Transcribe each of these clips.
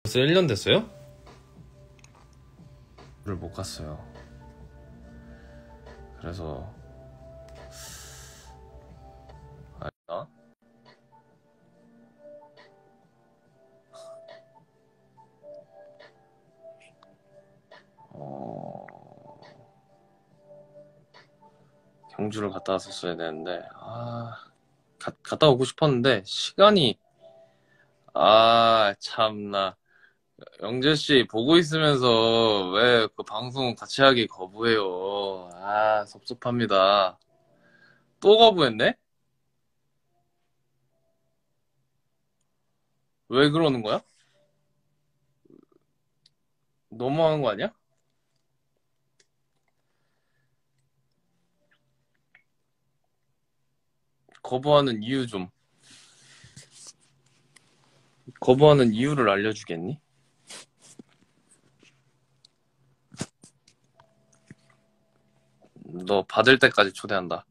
벌써 1년 됐어요? 를 못 갔어요. 그래서 나? 경주를 갔다 왔었어야 되는데 갔다 오고 싶었는데 시간이 참나 영재씨 보고 있으면서 왜 그 방송 같이 하기 거부해요. 섭섭합니다. 또 거부했네? 왜 그러는 거야? 너무한 거 아니야? 거부하는 이유 좀. 거부하는 이유를 알려주겠니? 너 받을 때까지 초대한다.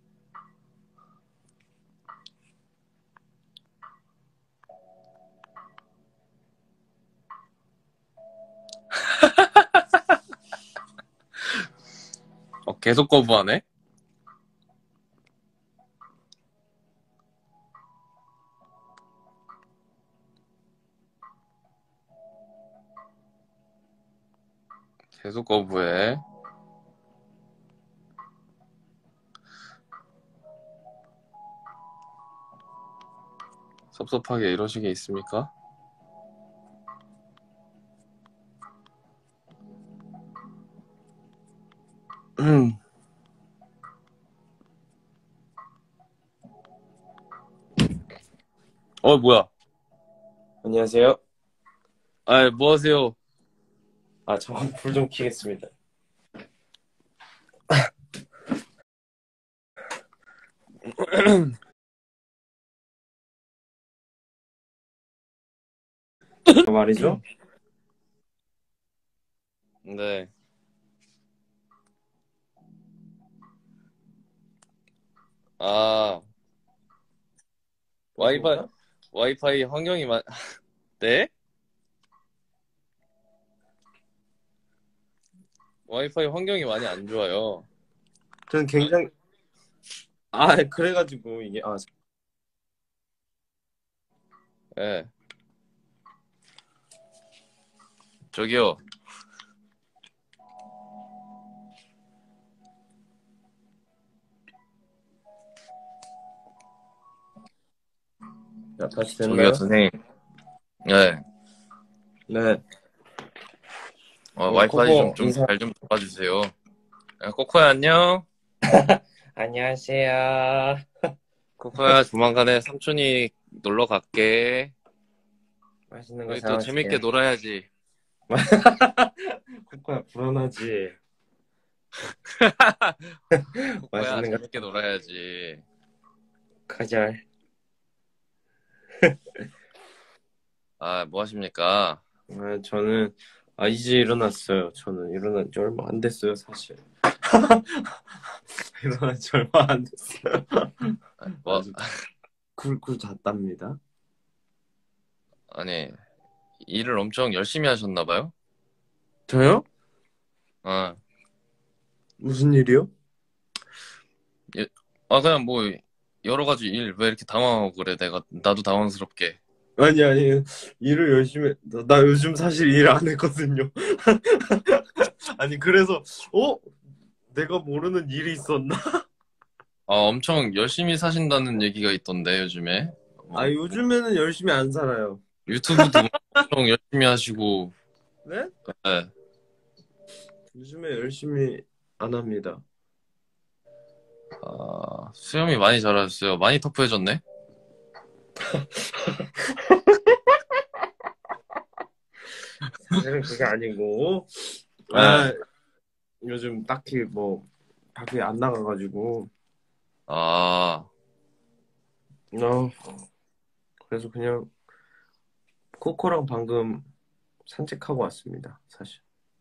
계속 거부하네? 계속 거부해. 섭섭하게 이러시게 있습니까? 뭐야? 안녕하세요. 뭐 하세요? 잠깐 불 좀 켜겠습니다. 말이죠. 네. 와이파이 환경이 네? 와이파이 환경이 많이 안 좋아요. 저는 굉장히 그래가지고 이게 네. 저기요. 다시 저기요, 됐나요? 선생님. 네. 네. 와이파이 코코 좀 인사. 잘 좀 잡아주세요. 코코야, 안녕? 안녕하세요. 코코야, 조만간에 삼촌이 놀러 갈게. 맛있는 거 우리 또 재밌게 사올게요. 놀아야지. 코코야 불안하지. 코코야, 맛있는 거 재밌게 놀아야지. 가잘. 뭐 하십니까? 저는 이제 일어났어요. 저는 일어난 지 얼마 안 됐어요, 사실. 일어난 지 얼마 안 됐어요. 아주 쿨쿨 잤답니다. 아니, 일을 엄청 열심히 하셨나봐요? 저요? 어. 무슨 일이요? 그냥 뭐, 여러 가지 일, 왜 이렇게 당황하고 그래, 나도 당황스럽게. 아니, 일을 열심히, 나 요즘 사실 일 안 했거든요. 아니, 그래서, 내가 모르는 일이 있었나? 엄청 열심히 사신다는 얘기가 있던데, 요즘에. 요즘에는 열심히 안 살아요. 유튜브도 엄청 열심히 하시고, 네? 네. 요즘에 열심히 안 합니다. 수염이 많이 자라셨어요. 많이 터프해졌네? 사실은 그게 아니고, 네. 요즘 딱히 뭐, 밖에 안 나가가지고, 아, 어, 그래서 그냥 코코랑 방금 산책하고 왔습니다, 사실.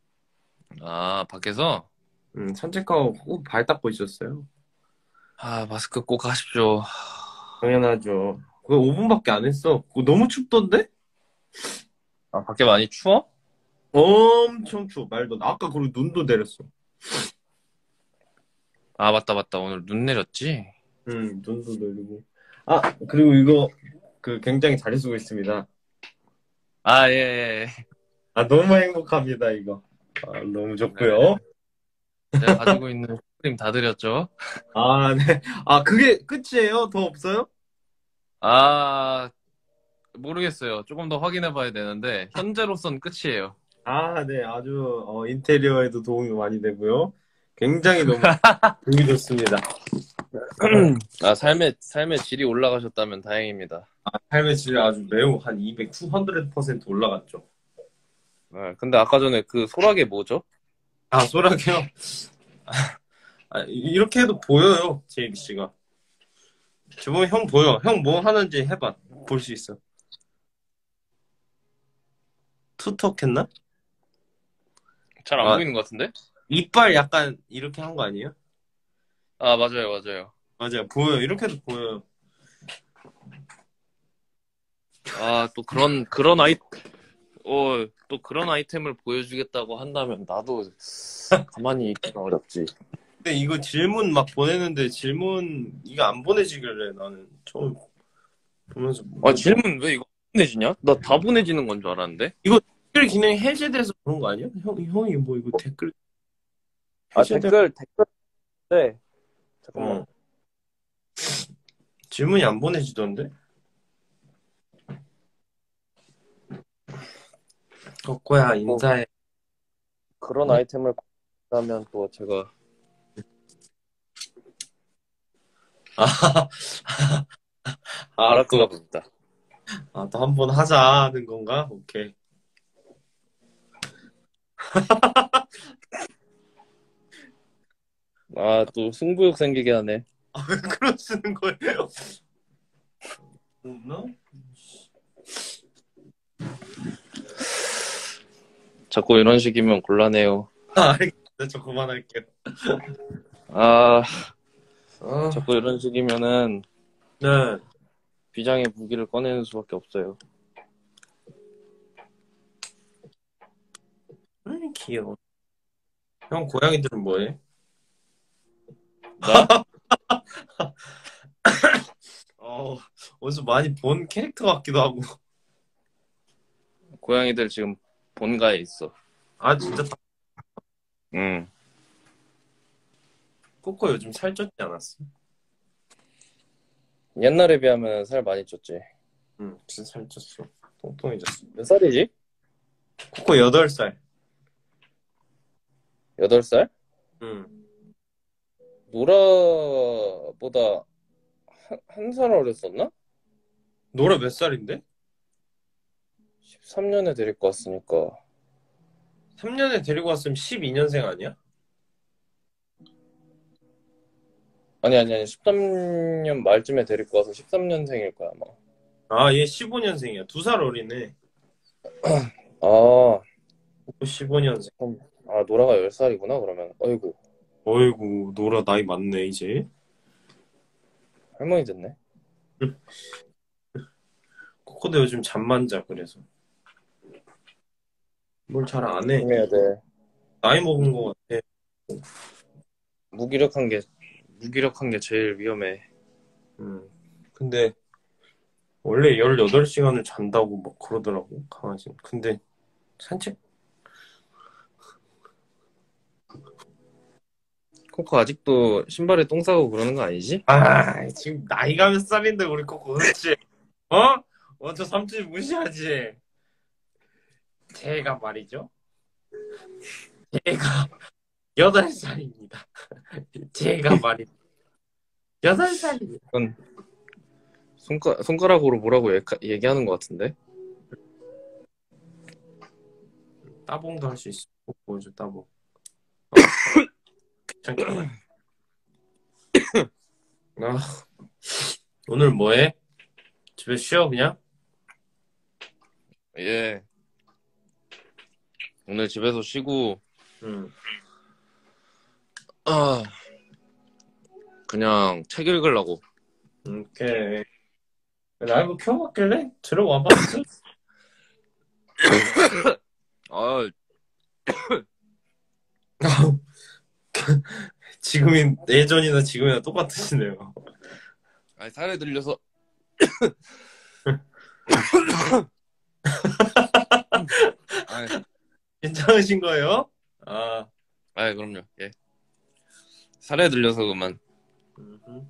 밖에서? 산책하고 꼭 발 닦고 있었어요. 마스크 꼭 하십시오. 당연하죠. 그거 5분밖에 안 했어. 그거 너무 춥던데? 아, 밖에 많이 추워? 엄청 추워. 말도 안 돼. 아까 그리고 눈도 내렸어. 아, 맞다, 맞다. 오늘 눈 내렸지? 눈도 내리고. 아, 그리고 이거 굉장히 잘 쓰고 있습니다. 아, 예, 예. 예. 아, 너무 행복합니다, 이거. 아, 너무 네. 좋고요. 제가 가지고 있는 크림 다 드렸죠? 아, 네. 아, 그게 끝이에요? 더 없어요? 아, 모르겠어요. 조금 더 확인해 봐야 되는데, 현재로선 끝이에요. 아, 네. 아주 인테리어에도 도움이 많이 되고요. 굉장히 너무 보기 좋습니다. 아, 삶의 질이 올라가셨다면 다행입니다. 삶의 질이 아주 매우 한 200% 올라갔죠. 네, 근데 아까 전에 그 소라게 뭐죠? 아, 소라게요? 아, 이렇게 해도 보여요, 제이비 씨가. 저번에 형 보여. 형 뭐 하는지 해봐. 볼 수 있어. 투턱 했나? 잘 안 아, 보이는 것 같은데? 이빨 약간 이렇게 한 거 아니에요? 아, 맞아요, 맞아요. 맞아요. 보여요. 이렇게 해도 보여요. 아, 또 또 그런 아이템을 보여주겠다고 한다면 나도 가만히 있기가 어렵지. 근데 이거 질문 막 보내는데 질문 이거 안 보내지길래 나는 처음 보면서 아, 질문 왜 이거 보내지냐? 나 다 보내지는 건 줄 알았는데? 이거 댓글 기능이 해제돼서 그런 거 아니야? 형이 뭐 이거 댓글 아, 해제돼 댓글, 네. 잠깐만. 어 질문이 안 보내지던데? 덕구야 뭐, 인사해. 그런 아이템을 하면 또 제가, 아, 바라크가 또, 붙다. 또 한 번 하자는 건가? 오케이. 아, 또 승부욕 생기게 하네. 왜 그러시는 거예요? 없나? 자꾸 이런 식이면 곤란해요. 알겠습니다. 저 그만할게요. 아, 아, 자꾸 이런 식이면은 네. 비장의 무기를 꺼내는 수밖에 없어요. 귀여워. 형 고양이들은 뭐해? 나? 어, 어디서 많이 본 캐릭터 같기도 하고. 고양이들 지금 본가에 있어. 아, 진짜 응. 코코 요즘 살쪘지 않았어? 옛날에 비하면 살 많이 쪘지. 응, 진짜 살쪘어. 통통해졌어. 몇 살이지? 코코 8살. 8살? 응. 노라보다 한 살 어렸었나? 노라 몇 살인데? 13년에 데리고 왔으니까. 3년에 데리고 왔으면 12년생 아니야? 아니. 13년 말쯤에 데리고 와서 13년생일 거야, 아마. 아, 얘 15년생이야. 2살 어리네. 아, 코코 15년생. 노라가 10살이구나, 그러면. 어이구, 어이구, 노라 나이 많네, 이제. 할머니 됐네. 코코도 요즘 잠만 자, 그래서. 뭘 잘 안 해. 조심해야 돼. 나이 먹은 거 같아. 무기력한 게, 무기력한 게 제일 위험해. 근데, 원래 18시간을 잔다고 막 그러더라고, 강아지는. 근데, 산책, 코코 아직도 신발에 똥 싸고 그러는 거 아니지? 지금 나이가 몇 살인데, 우리 코코, 그렇지? 어? 저 삼촌 무시하지? 제가 말이죠. 제가 8살입니다. 제가 말이죠. 8살입니다. 그건 손가락으로 뭐라고 얘기하는 것 같은데? 따봉도 할 수 있어. 꼭 보여줘, 따봉. 괜찮겠다. 아, 오늘 뭐해? 집에 쉬어, 그냥? 예. 오늘 집에서 쉬고, 응. 아, 그냥 책 읽으려고. 오케이. 라이브 켜봤길래? 들어와봐. 아, 지금인 예전이나 지금이나 똑같으시네요. 아니, 살에 들려서. 아, 괜찮으신 거예요? 아, 아, 그럼요. 예. 살에 들려서 그만. 음흠.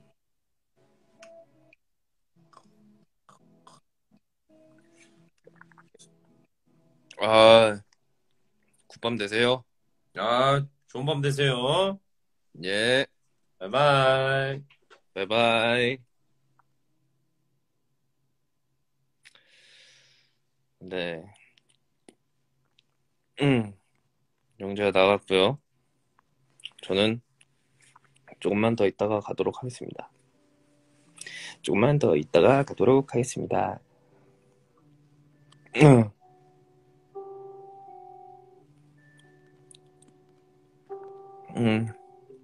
아, 굿밤 되세요. 아, 좋은 밤 되세요. 예, 바이바이. 바이바이. 네. 영재가 나갔고요. 저는 조금만 더 있다가 가도록 하겠습니다. 조금만 더 있다가 가도록 하겠습니다. 음,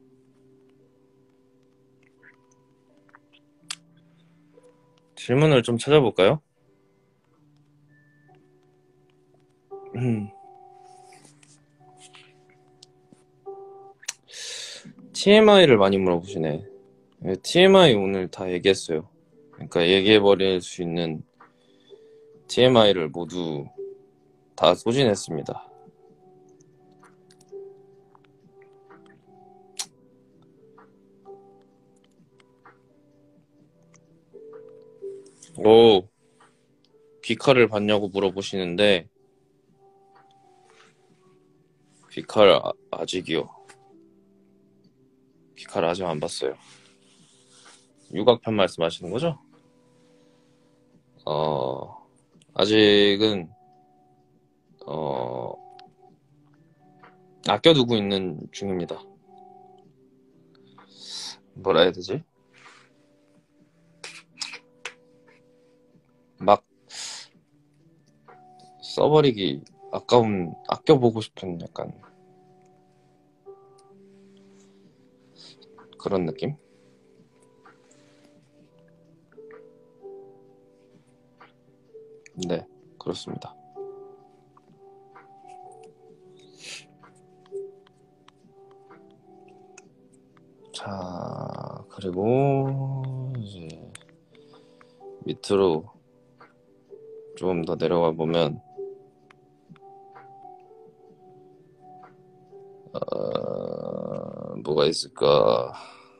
질문을 좀 찾아볼까요? TMI를 많이 물어보시네. TMI 오늘 다 얘기했어요. 그러니까 얘기해버릴 수 있는 TMI를 모두 다 소진했습니다. 오, 귀칼을 봤냐고 물어보시는데 귀칼 아직이요. 귀칼 아직 안 봤어요. 육악편 말씀하시는 거죠? 아직은 아껴두고 있는 중입니다. 뭐라 해야 되지? 막 써버리기 아껴보고 싶은 약간 그런 느낌? 네, 그렇습니다. 자, 그리고 이제 밑으로 좀 더 내려가 보면 뭐가 있을까?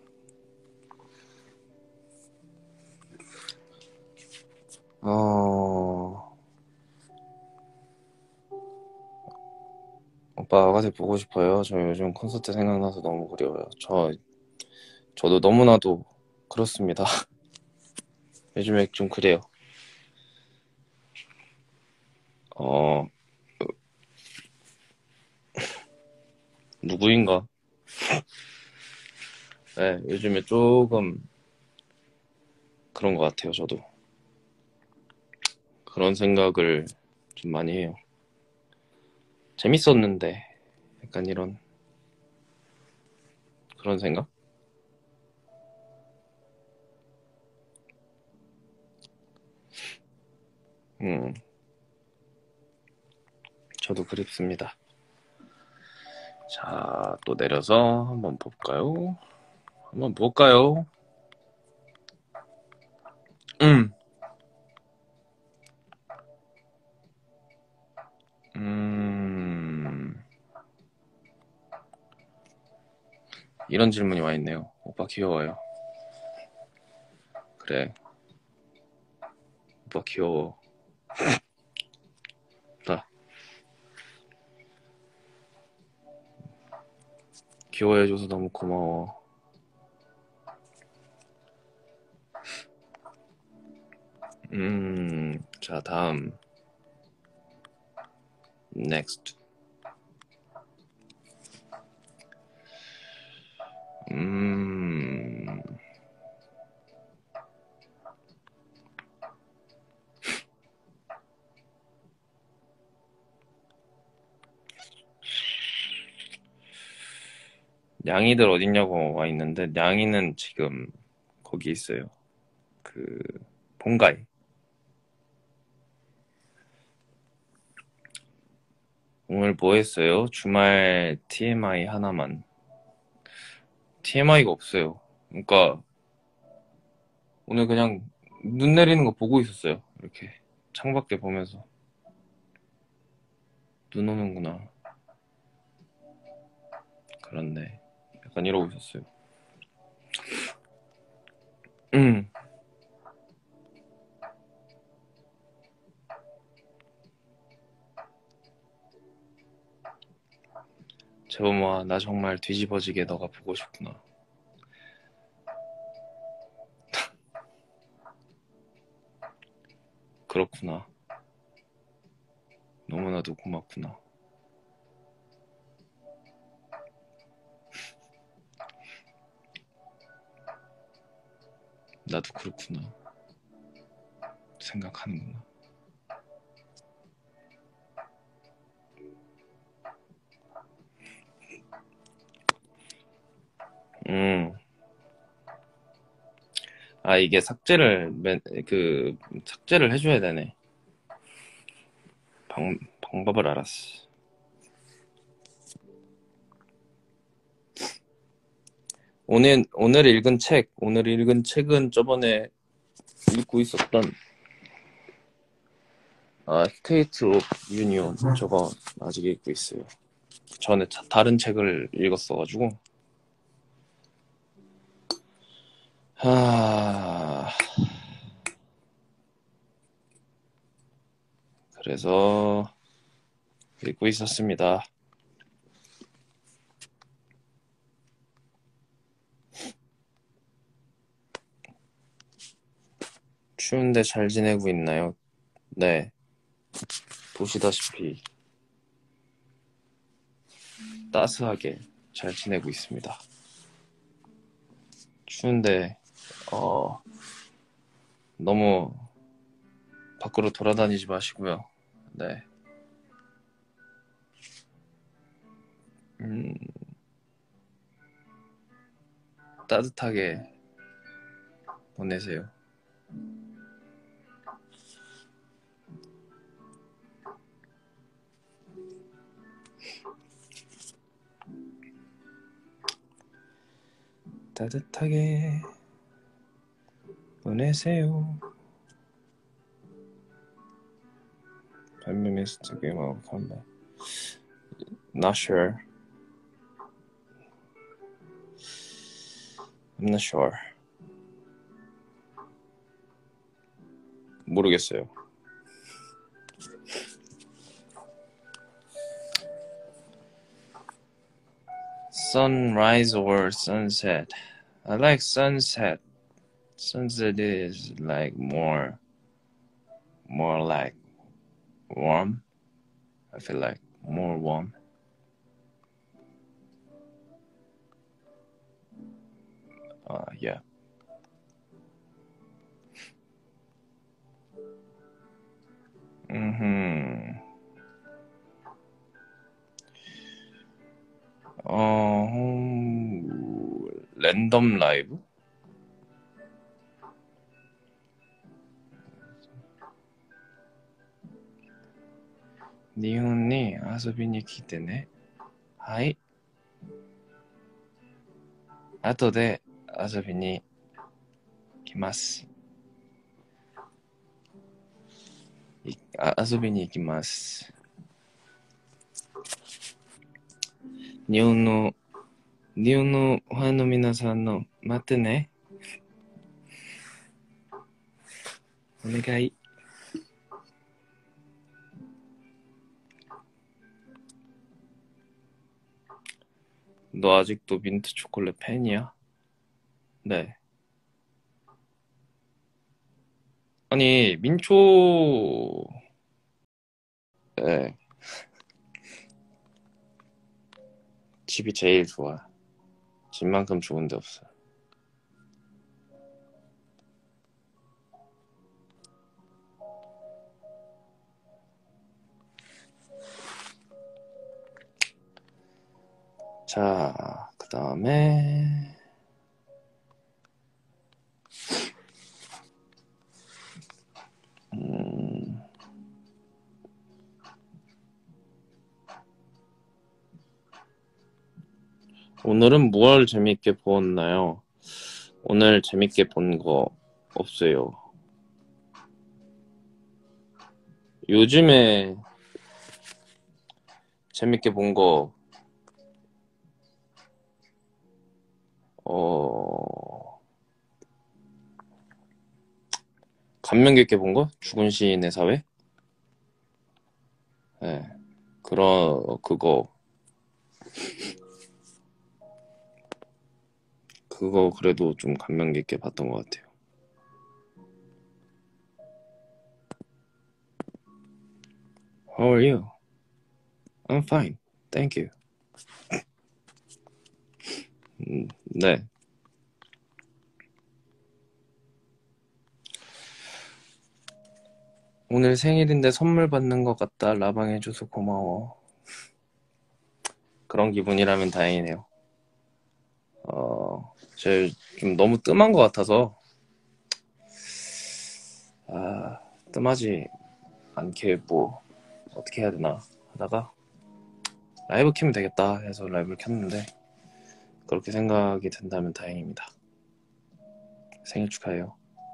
오빠 아가씨 보고 싶어요. 저 요즘 콘서트 생각나서 너무 그리워요. 저도 너무나도 그렇습니다. 요즘에 좀 그래요. 누구인가? 네, 요즘에 조금 그런 것 같아요. 저도 그런 생각을 좀 많이 해요. 재밌었는데 약간 이런 그런 생각? 음, 저도 그립습니다. 자, 또 내려서 한번 볼까요? 한번 볼까요? 음, 음, 이런 질문이 와 있네요. 오빠 귀여워요. 그래, 오빠 귀여워. 나 귀여워해줘서 너무 고마워. 자, 다음. next. 음, 냥이들 어딨냐고 와 있는데, 냥이는 지금 거기 있어요. 그, 본가에. 오늘 뭐 했어요? 주말 TMI 하나만. TMI가 없어요. 그러니까 오늘 그냥 눈 내리는 거 보고 있었어요. 이렇게 창밖에 보면서 눈 오는구나. 그렇네. 약간 이러고 있었어요. 음. 재범아, 나 정말 뒤집어지게 너가 보고 싶구나. 그렇구나. 너무나도 고맙구나. 나도 그렇구나. 생각하는구나. 음. 아, 이게 삭제를 해줘야 되네. 방법을 알았어. 오늘 읽은 책은 저번에 읽고 있었던, 스테이트 오브 유니온. 저거 아직 읽고 있어요. 전에 다른 책을 읽었어가지고. 그래서 읽고 있었습니다. 추운데 잘 지내고 있나요? 네. 보시다시피 따스하게 잘 지내고 있습니다. 추운데 너무 밖으로 돌아다니지 마시고요. 네. 따뜻하게 보내세요. 따뜻하게 보내세요. feminist 게임하고 컴백. Not sure. I'm not sure. 모르겠어요. Sunrise or sunset? I like sunset. Sunset is like more like warm. I feel like more warm. Yeah. 랜덤 라이브? 니혼이遊びに来てね. はい. 後で遊びに来ます. 遊びに行きます. 日本のファンの皆さんの待ってね. お願い. 너 아직도 민트 초콜릿 팬이야? 네. 아니, 민초, 네. 집이 제일 좋아. 집만큼 좋은 데 없어. 자, 그 다음에, 오늘은 무얼 재밌게 보았나요? 오늘 재밌게 본 거 없어요. 요즘에 재밌게 본 거, 감명 깊게 본 거? 죽은 시인의 사회? 네. 그거 그래도 좀 감명 깊게 봤던 것 같아요. How are you? I'm fine. Thank you. 네. 오늘 생일인데 선물 받는 것 같다. 라방해줘서 고마워. 그런 기분이라면 다행이네요. 제가 좀 너무 뜸한 것 같아서, 뜸하지 않게 뭐, 어떻게 해야 되나 하다가, 라이브 키면 되겠다 해서 라이브를 켰는데, 그렇게 생각이 든다면 다행입니다. 생일 축하해요.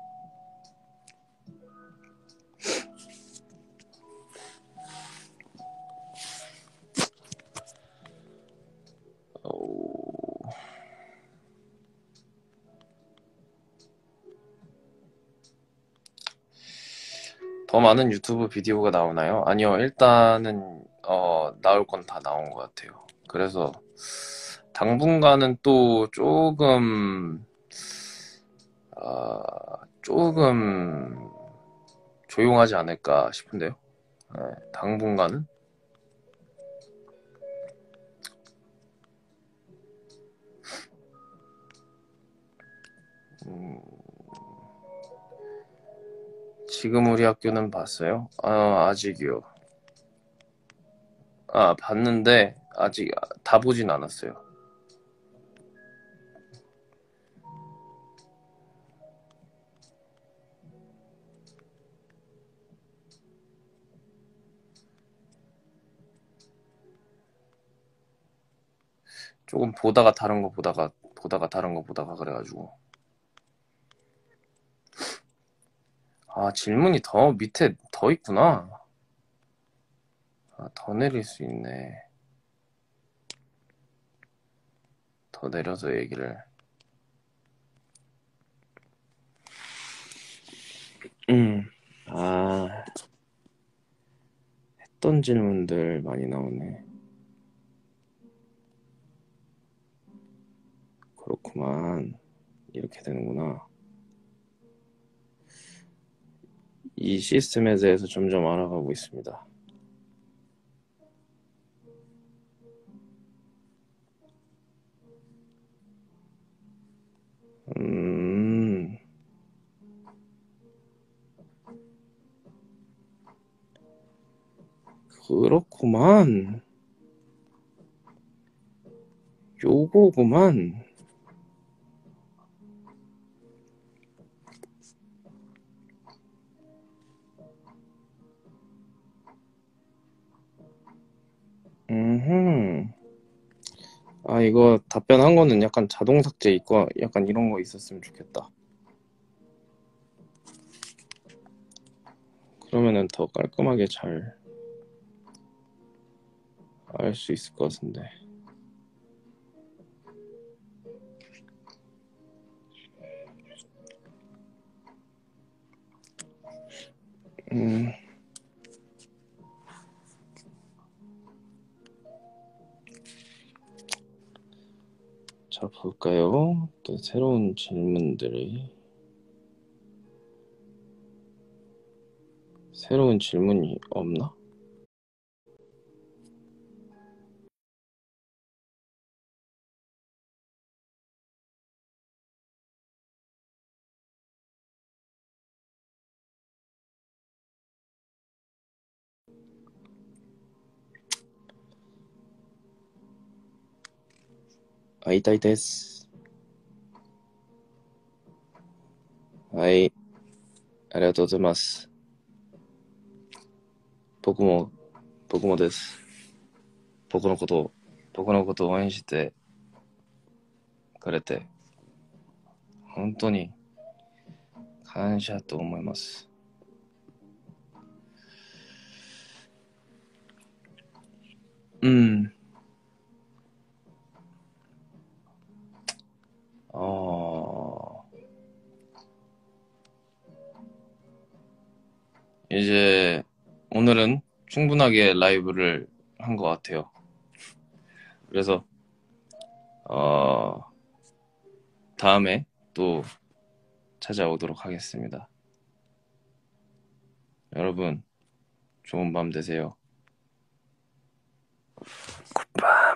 더 많은 유튜브 비디오가 나오나요? 아니요, 일단은 나올 건 다 나온 것 같아요. 그래서 당분간은 또 조금 조용하지 않을까 싶은데요. 네, 당분간은. 지금 우리 학교는 봤어요? 아직이요. 봤는데 아직 다 보진 않았어요. 조금 보다가 다른 거 보다가 다른 거 보다가 그래가지고. 질문이 더 밑에 더 있구나. 더 내릴 수 있네. 더 내려서 얘기를. 했던 질문들 많이 나오네. 그렇구만. 이렇게 되는구나. 이 시스템에 대해서 점점 알아가고 있습니다. 그렇구만. 요거구만. 이거 답변한 거는 약간 자동 삭제 있고 약간 이런 거 있었으면 좋겠다. 그러면은 더 깔끔하게 잘 알 수 있을 것 같은데. 자, 볼까요? 또 새로운 질문이 없나? 아이다이 데스. 아이, 아리가또 고자이마스. 보쿠모 데스. 僕のことを応援してくれて本当に感謝と思います。うん。이제 오늘은 충분하게 라이브를 한 것 같아요. 그래서 다음에 또 찾아오도록 하겠습니다. 여러분 좋은 밤 되세요. 굿밤.